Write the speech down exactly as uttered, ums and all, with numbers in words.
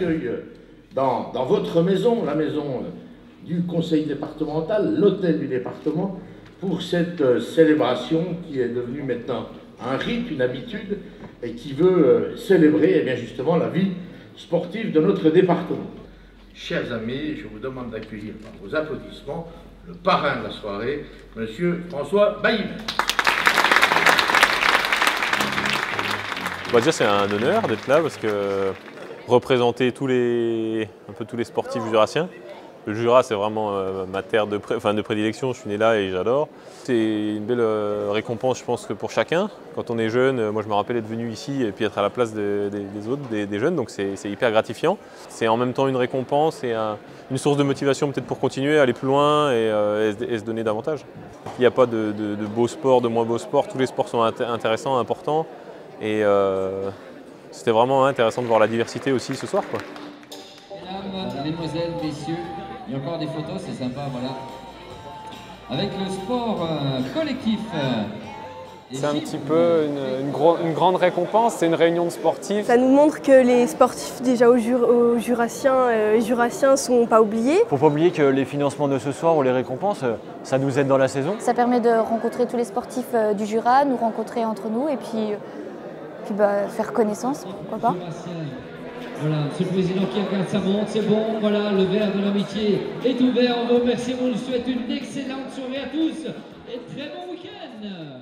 accueille dans, dans votre maison, la maison du conseil départemental, l'hôtel du département, pour cette célébration qui est devenue maintenant un rite, une habitude, et qui veut célébrer eh bien justement la vie sportive de notre département. Chers amis, je vous demande d'accueillir par vos applaudissements le parrain de la soirée, Monsieur François Bailly. On va dire c'est un honneur d'être là parce que représenter tous les, un peu tous les sportifs jurassiens. Le Jura, c'est vraiment euh, ma terre de, pré... enfin, de prédilection, je suis né là et j'adore. C'est une belle euh, récompense, je pense, que pour chacun. Quand on est jeune, euh, moi je me rappelle être venu ici et puis être à la place de, de, des autres, des, des jeunes, donc c'est hyper gratifiant. C'est en même temps une récompense et un, une source de motivation peut-être pour continuer, aller plus loin et, euh, et, et se donner davantage. Il n'y a pas de, de, de beaux sports, de moins beaux sports, tous les sports sont int intéressants, importants. Et euh, c'était vraiment intéressant de voir la diversité aussi ce soir, quoi. Mesdames, mesdemoiselles, messieurs, il y a encore des photos, c'est sympa, voilà. Avec le sport euh, collectif. C'est un petit peu une, une, gro une grande récompense, c'est une réunion de sportifs. Ça nous montre que les sportifs déjà au, Jur au Jurassien, euh, les Jurassiens ne sont pas oubliés. Faut pas oublier que les financements de ce soir ou les récompenses, ça nous aide dans la saison. Ça permet de rencontrer tous les sportifs du Jura, nous rencontrer entre nous et puis, puis bah, faire connaissance, pourquoi pas. Voilà, Monsieur le Président qui regarde sa montre, c'est bon, voilà, le verre de l'amitié est ouvert, on vous remercie, on vous souhaite une excellente soirée à tous et très bon week-end.